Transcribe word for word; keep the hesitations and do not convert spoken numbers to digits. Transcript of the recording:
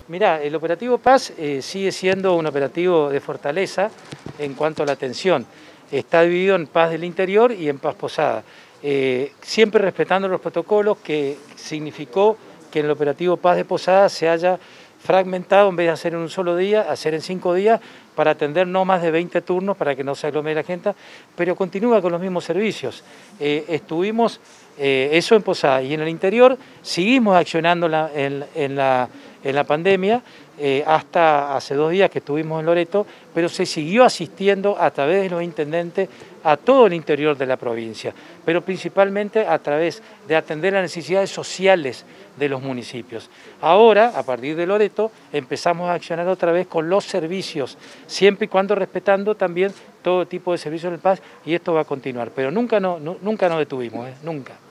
Mirá, el operativo Paz eh, sigue siendo un operativo de fortaleza en cuanto a la atención. Está dividido en Paz del Interior y en Paz Posada. Eh, siempre respetando los protocolos, que significó que en el operativo Paz de Posada se haya fragmentado, en vez de hacer en un solo día, hacer en cinco días, para atender no más de veinte turnos para que no se aglomere la gente, pero continúa con los mismos servicios. Eh, estuvimos, eh, eso en Posada, y en el interior seguimos accionando la, en, en, la, en la pandemia, eh, hasta hace dos días que estuvimos en Loreto, pero se siguió asistiendo a través de los intendentes a todo el interior de la provincia, pero principalmente a través de atender las necesidades sociales de los municipios. Ahora, a partir de Loreto, empezamos a accionar otra vez con los servicios, siempre y cuando respetando también todo tipo de servicios del Paz, y esto va a continuar, pero nunca, no, no, nunca nos detuvimos, ¿eh? Nunca.